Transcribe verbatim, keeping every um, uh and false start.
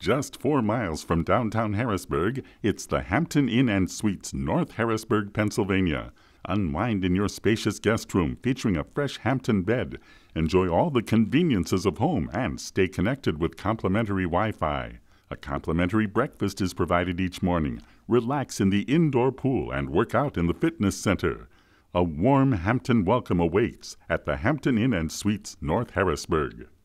Just four miles from downtown Harrisburg, it's the Hampton Inn and Suites, North Harrisburg, Pennsylvania. Unwind in your spacious guest room featuring a fresh Hampton bed. Enjoy all the conveniences of home and stay connected with complimentary Wi-Fi. A complimentary breakfast is provided each morning. Relax in the indoor pool and work out in the fitness center. A warm Hampton welcome awaits at the Hampton Inn and Suites, North Harrisburg.